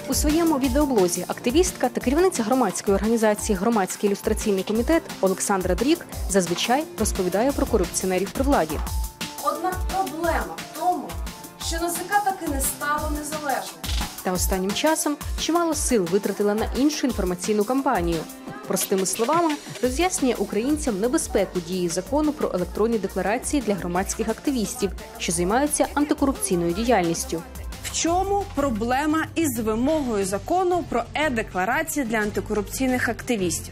У своєму відеоблозі активістка та керівниця громадської організації «Громадський ілюстраційний комітет» Олександра Дрік зазвичай розповідає про корупціонерів при владі. Однак проблема в тому, що НАЗК таки не стало незалежним. Та останнім часом чимало сил витратила на іншу інформаційну кампанію. Простими словами, роз'яснює українцям небезпеку дії закону про електронні декларації для громадських активістів, що займаються антикорупційною діяльністю. В чому проблема із вимогою закону про е-декларації для антикорупційних активістів?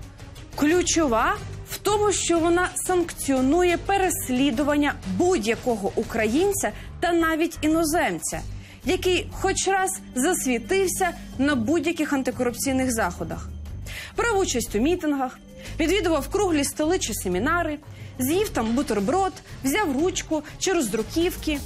Ключова в тому, що вона санкціонує переслідування будь-якого українця та навіть іноземця, який хоч раз засвітився на будь-яких антикорупційних заходах. Брав участь у мітингах, відвідував круглі столи чи семінари, з'їв там бутерброд, взяв ручку чи роздруківки.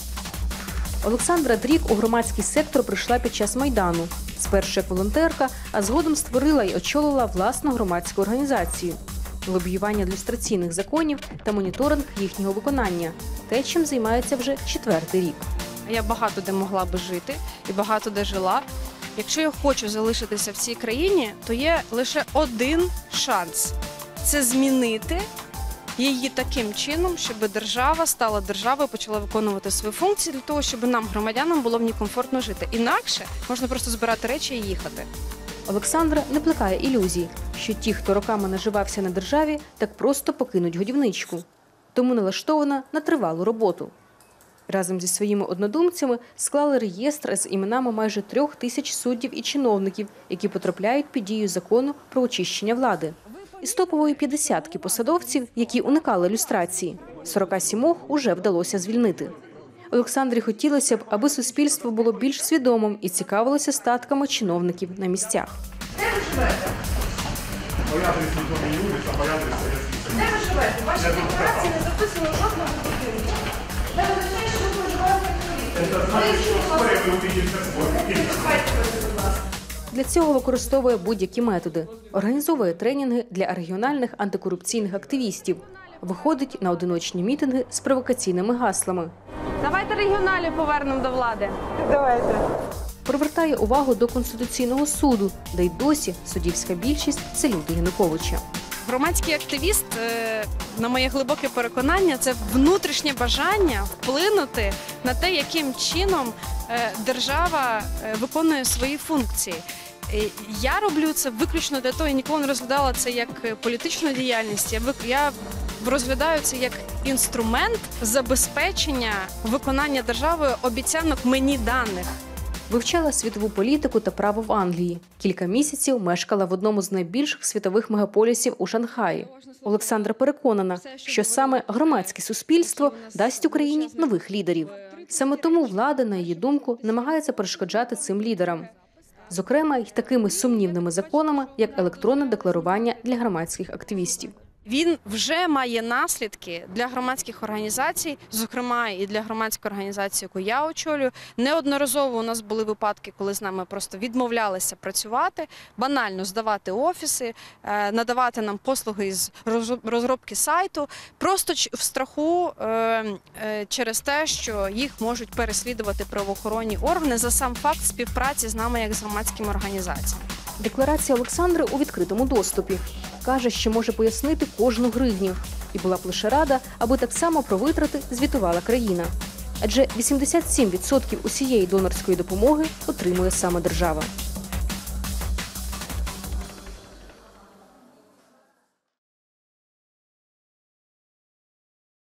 Олександра Дрік у громадський сектор прийшла під час Майдану. Спершу як волонтерка, а згодом створила і очолила власну громадську організацію. Лобіювання ілюстраційних законів та моніторинг їхнього виконання – те, чим займається вже 4-й рік. Я багато де могла би жити і багато де жила. Якщо я хочу залишитися в цій країні, то є лише один шанс – це змінити її таким чином, щоб держава стала державою, почала виконувати свої функції для того, щоб нам, громадянам, було в ній комфортно жити. Інакше можна просто збирати речі і їхати. Олександра не плекає ілюзій, що ті, хто роками наживався на державі, так просто покинуть годівничку. Тому налаштована на тривалу роботу. Разом зі своїми однодумцями склали реєстр з іменами майже 3000 суддів і чиновників, які потрапляють під дію закону про очищення влади. Із топової 50-ки посадовців, які уникали люстрації, 47 уже вдалося звільнити. Олександрі хотілося б, аби суспільство було більш свідомим і цікавилося статками чиновників на місцях. Де ви живете? Моя адреса не вулиця, моя адреса є. Де ви живете? В вашій декларації не записано жодного будинку. Де ви знаєте, що ви проживаєте? Для цього використовує будь-які методи. Організовує тренінги для регіональних антикорупційних активістів. Виходить на одиночні мітинги з провокаційними гаслами. Давайте регіоналів повернемо до влади. Давайте. Привертає увагу до Конституційного суду, де й досі суддівська більшість – це люди Януковича. Громадський активіст, на моє глибоке переконання, це внутрішнє бажання вплинути на те, яким чином держава виконує свої функції. Я роблю це виключно для того, я ніколи не розглядала це як політичну діяльність, я розглядаю це як інструмент забезпечення виконання державою обіцянок мені даних. Вивчала світову політику та право в Англії. Кілька місяців мешкала в одному з найбільших світових мегаполісів у Шанхаї. Олександра переконана, що саме громадське суспільство дасть Україні нових лідерів. Саме тому влада, на її думку, намагається перешкоджати цим лідерам. Зокрема, й такими сумнівними законами, як електронне декларування для громадських активістів. Він вже має наслідки для громадських організацій, зокрема і для громадської організації, яку я очолюю. Неодноразово у нас були випадки, коли з нами просто відмовлялися працювати, банально здавати офіси, надавати нам послуги із розробки сайту, просто в страху через те, що їх можуть переслідувати правоохоронні органи за сам факт співпраці з нами як з громадськими організаціями. Декларація Олександри у відкритому доступі. Каже, що може пояснити кожну гривню. І була б лише рада, аби так само про витрати звітувала країна. Адже 87% усієї донорської допомоги отримує саме держава.